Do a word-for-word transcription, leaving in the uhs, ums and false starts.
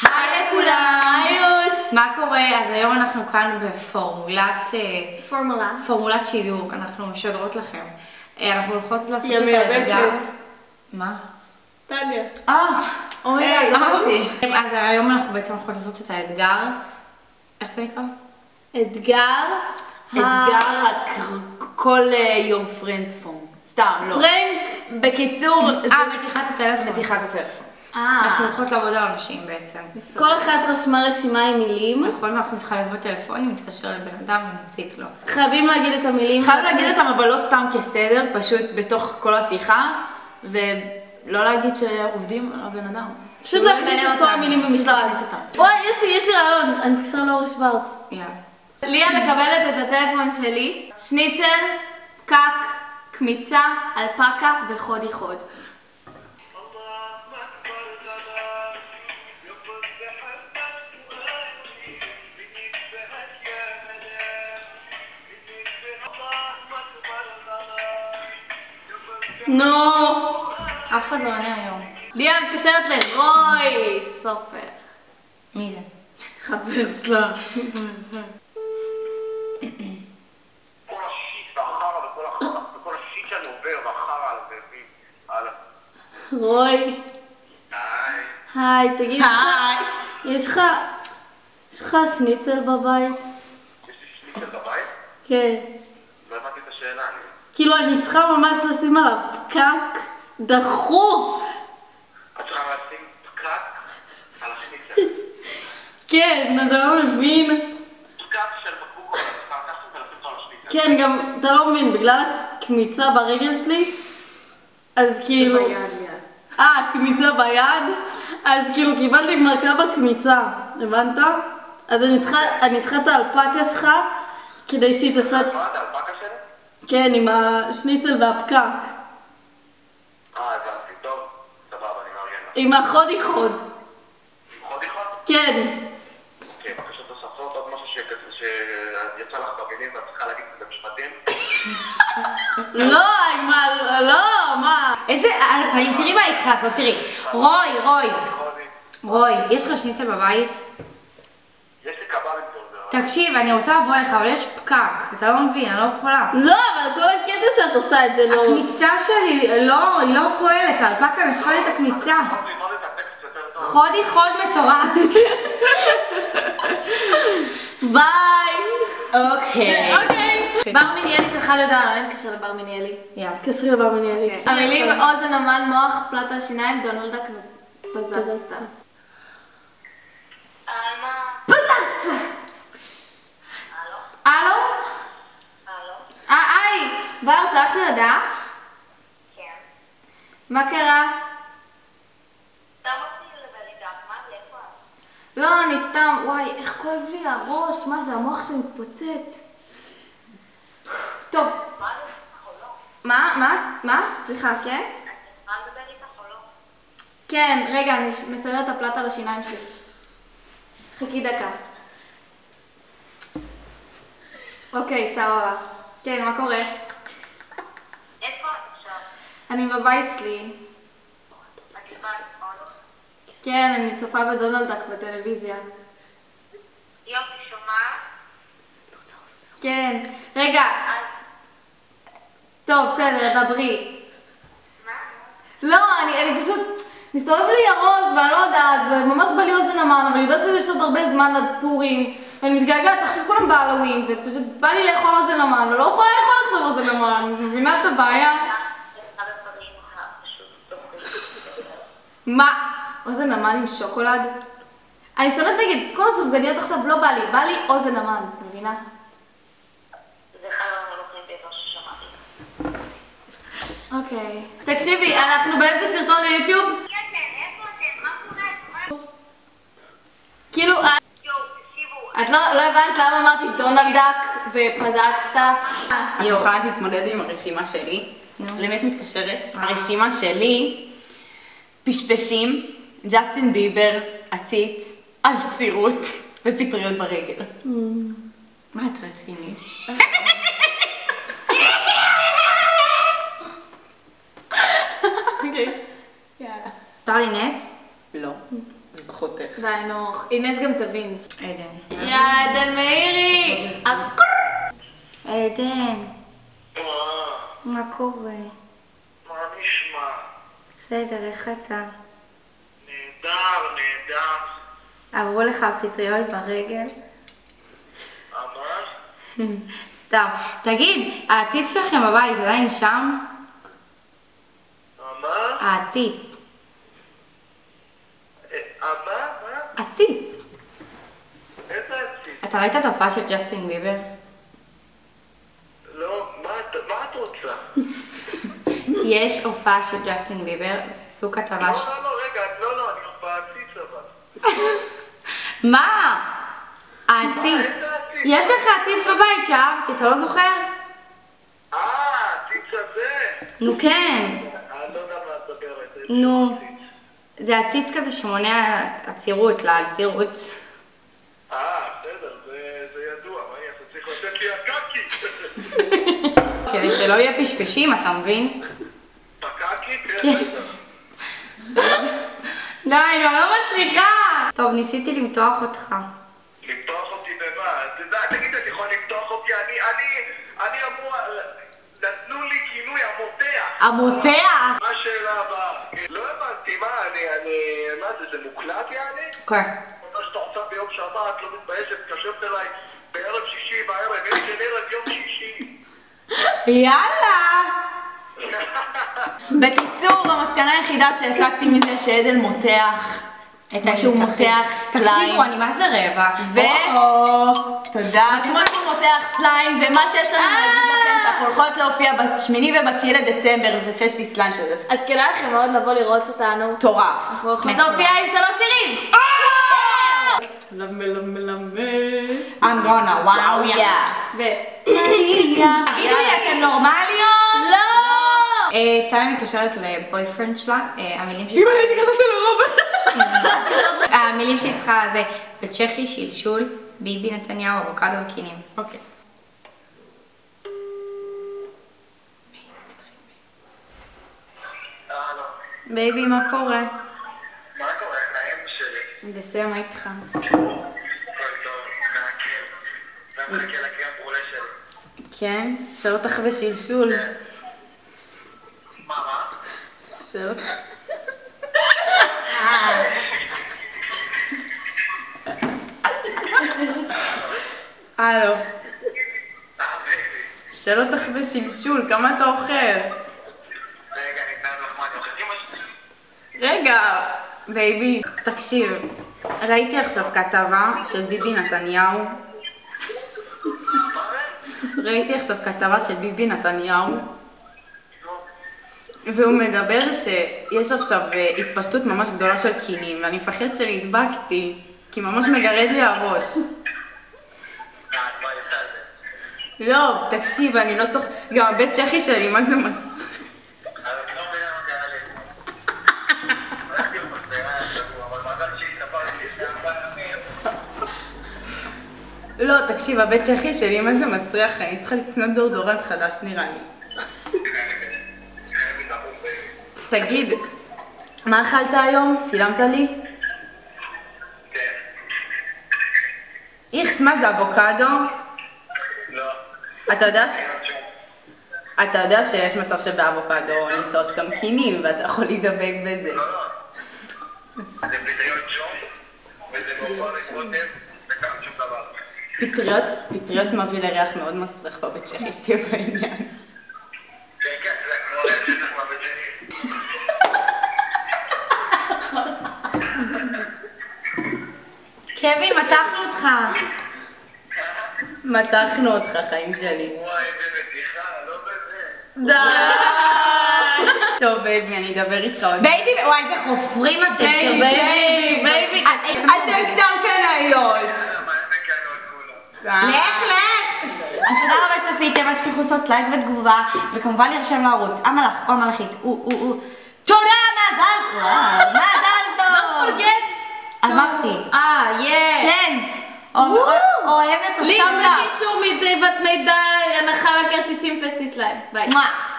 היי לכולם! היוש! מה קורה? אז היום אנחנו כאן בפורמולת... פורמולה. פורמולת שידור, אנחנו משדרות לכם. אנחנו הולכות לעשות את היא האתגר... המייבשת. מה? טניה. אה! היי, אהבתי. אז היום אנחנו בעצם הולכות לעשות את האתגר... איך זה נקרא? אתגר. אתגר כל your friends phone. סתם, לא. פרנק. בקיצור, זה אה, מתיחת הטלפון. מתיחת הטלפון. אנחנו הולכות לעבוד על אנשים בעצם. כל אחת רשמה רשימה עם מילים. נכון, ואנחנו נתחלף בטלפון, נתקשר לבן אדם ונציק לו. חייבים להגיד את המילים. חייב להגיד אותם, אבל לא סתם כסדר, פשוט בתוך כל השיחה, ולא להגיד שעובדים על הבן אדם. פשוט להכניס את כל המילים פשוט במשפט. להכניס אותם. וואי, יש לי, יש לי רעיון. אני אתקשר לאורי שוורץ. יאללה. ליה מקבלת את הטלפון שלי, שניצל, פקק, קמיצה, אלפקה וחודי חוד. נו! אף אחד לא עונה היום. ליה מתקשרת לרוי סופר. מי זה? חבר שלה. כל השיט והחרא וכל השיט שאני עובר והחרא על זה על... רוי. היי. היי, תגיד, היי. יש לך... יש לך שניצל בבית? יש לי שניצל בבית? כן. לא הבנתי את השאלה. אני... כאילו אני צריכה ממש לשים עליו פקק דחוף. את צריכה לשים פקק על השניצל. כן, אתה לא מבין. פקק של בקבוק, את צריכה לקחת ולשים אותו על השניצל. כן, גם אתה לא מבין, בגלל הקמיצה ברגל שלי, אז כאילו... אה, קמיצה ביד, אז כאילו קיבלתי מרקה בקמיצה, הבנת? אז אני צריכה, אני צריכה את האלפקה שלך כדי שהיא תעשה... מה, את האלפקה שלי? כן, עם השניצל והפקק. אה, הבנתי. טוב, סבבה, אני מארגן לך. עם החודי חוד. חוד אחד? כן. אוקיי, בקשות נוספות, עוד משהו שיצא לך במילים ואת צריכה להגיד את זה במשפטים? לא, מה, לא, מה? איזה על הפנים, תראי מה היית צריכה לעשות, תראי. רוי, רוי. רוני, רוי, יש לך שניצל בבית? יש לי קב"ל עם זה. תקשיב, אני רוצה לבוא אליך, אבל יש פקק. אתה לא מבין, אני לא יכולה. לא, אבל כל הקטע שאת עושה את זה לא... הקמיצה שלי, לא, היא לא פועלת. האלפקה נשכה לי את הקמיצה. יכולת ללמוד את הטקסט יותר טוב. חודי חוד מטורף. ביי! אוקיי. אוקיי. בר מניאלי שלחה לדעה, אין קשר לבר מניאלי. יאללה. קשרי לבר מניאלי. המילים אוזן, אמן, מוח, פלטה, שיניים, דונלדק ופזצת. פזצת! הלו? אה, היי! בר, שלחת לי לדעה? כן. מה קרה? סתם רציתי לדבר איתך, מה זה? איפה את? לא, אני סתם, וואי, איך כואב לי הראש, מה זה, המוח שלי מתפוצץ. טוב. מה זה איתך או לא? מה? מה? מה? סליחה, כן? מה לדבר איתך או לא? כן, רגע, אני מסדרת את הפלטה על השיניים שלי. חכי דקה. אוקיי, סבבה. כן, מה קורה? איפה את עכשיו? אני בבית שלי. את לבד, נכון? כן, אני צופה בדונלדק בטלוויזיה. יופי, שומעת? כן. רגע. טוב, בסדר, דברי. מה? לא, אני, אני פשוט... מסתובב לי הראש ואני לא יודעת, וממש בא לי אוזן המן, אבל אני יודעת שזה יש עוד הרבה זמן עד פורים, ואני מתגעגעת, עכשיו כולם בהלווין, ופשוט בא לי לאכול אוזן המן, ולא יכולה לאכול עכשיו אוזן המן, מבינה את הבעיה? אחד הדברים הפשוט טובים. מה? אוזן המן עם שוקולד? אני שונאת נגיד, כל הסופגניות עכשיו לא בא לי, בא לי אוזן המן, אתה מבינה? זה אחד המלוכים ביותר ששמעתי. אוקיי. תקשיבי, אנחנו באמצע סרטון ליוטיוב, מי אתם? איפה אתם? מה קורה? מה? כאילו, את- יואו, תקשיבו. את לא לא הבנת למה אמרתי דונלדק ופזצת? אני לא יכולה להתמודד עם הרשימה שלי. למי את מתקשרת? הרשימה שלי, פשפשים, ג'סטין ביבר, עציץ, אלצירות ופטריות ברגל. מה את רצינית? אוקיי. יאללה. אפשר לי נס? לא. זה שאתה חותך. די, נו. אינס גם תבין. עדן. יא עדן מאירי! עדן, מה? מה קורה? מה נשמע? בסדר, איך אתה? נהדר, נהדר. עברו לך הפטריות ברגל? ממש? סתם. תגיד, העציץ שלכם בבית עדיין שם? מה? העציץ. אה, מה? מה? עציץ. איזה עציץ? אתה ראית את ההופעה של ג'סטין ביבר? לא, מה את מה את רוצה? יש הופעה של ג'סטין ביבר, עשו כתבה לא, ש... לא, לא, רגע, לא, לא, אני בעציץ אבל. מה? העציץ. איזה עציץ? יש לך עציץ בבית שאהבתי, אתה לא זוכר? אה, העציץ הזה? נו כן. אני לא יודע מה את מדברת. איזה נו. עציץ? זה עציץ כזה שמונע עצירות, לעצירות. אה, בסדר, זה זה ידוע, מה יהיה? אתה צריך לתת לי הקקי. כדי שלא יהיה פשפשים, אתה מבין? הקקי? כן, בסדר. די, אני לא מצליחה! טוב, ניסיתי למתוח אותך. למתוח אותי במה? אתה יודע, תגיד, אתה יכול למתוח אותי? אני, אני, אני אמור... נתנו לי כינוי המותח. המותח! מה השאלה הבאה? לא הבנתי, מה, אני, אני... מה זה, זה מוקלט יעני? כן. מה שאתה עושה ביום שבת, לא מתביישת, מתקשרת אליי בערב שישי בערב, אין של ערב יום שישי. יאללה! בקיצור, המסקנה היחידה שהעסקתי מזה שעדן מותח. את שהוא מותח סליים. תקשיבו, אני מה זה רבע. ו... תודה. כמו שהוא מותח סליים, ומה שיש לנו להגיד לכם שאנחנו הולכות להופיע בשמיני ובתשיעי לדצמבר בפסטי סליים שזה אז כדאי לכם מאוד לבוא לראות אותנו. מטורף. אנחנו הולכות להופיע עם שלוש שירים! למה למה למה I'm gonna wow ya. ו... תגידו לי, אתם נורמליות? לא! אה, טלי מתקשרת לבויפרנד שלה, אה, המילים שהיא... אם אני הייתי כזאת לרוברט. המילים שהיא צריכה זה בצ'כי, שלשול, ביבי נתניהו, אבוקדו וקינים. אוקיי. הלו, בייבי, מה קורה? מה קורה? נעים שלי. בסדר, מה איתך? הכל טוב, מעכל. זה מחכה לקריאה מעולה שלי. כן? שאל אותך בשלשול. מה, מה? שאל אותך. הלו. אה, בייבי. שאל אותך בשלשול, כמה אתה אוכל? רגע, אני אתנהל לך מה אני אוכל. אמא שלי. רגע, בייבי, תקשיב, ראיתי עכשיו כתבה של ביבי נתניהו. מה זה? ראיתי עכשיו כתבה של ביבי נתניהו, נו. והוא מדבר שיש עכשיו אה, התפשטות ממש גדולה של קינים, ואני מפחד שנדבקתי, כי ממש מגרד לי הראש. אה, אני כבר יצא על זה. לא, תקשיב, אני לא צוחק, גם הבית צ'כי שלי, מה זה מס... אבל אני לא מבינה מה קרה לי. ראיתי אותו, זה היה שבוע, אבל מזל שהתאפרתי לפני ארבעה ימים. לא, תקשיב, הבית צ'כי שלי, מה זה מסריח, אני צריכה לקנות דורדורנט חדש נראה לי. תגיד, מה אכלת היום? צילמת לי? כן. איכס, מה זה אבוקדו? לא. אתה יודע ש... אין עוד שום. אתה יודע שיש מצב שבאבוקדו נמצאות גם קינים, ואתה יכול להידבק בזה. לא, לא. זה פטריות שום, וזה מעובר לקוטב, וכאן שום דבר. פטריות, פטריות מביא לריח מאוד מסריח בבית צ'כי, שתהיה בעניין. כן, כן, זה כמו הריח שלך מהבית שלי. קווין, מתחנו אותך. מתחנו אותך, חיים שלי. וואי, איזה מתיחה, לא בזה. די! טוב, בייבי, אני אדבר איתך עוד. בייבי, וואי, איזה חופרים אתם. בייבי, בייבי, בייבי. אתם סתם קנאיות! מה איזה קנות כולם? לך, לך! אז תודה רבה שצפיתם, אל תשכחו לעשות לייק ותגובה, וכמובן להירשם לערוץ המלאך או המלאכית. תודה, מזל טוב! מזל טוב! Don't forget. אמרתי. אה, יא. כן. אוהבת אותך. לינק בקישור מתיבת מידע, הנחה לכרטיסים פסטי סליים. ביי. מואה.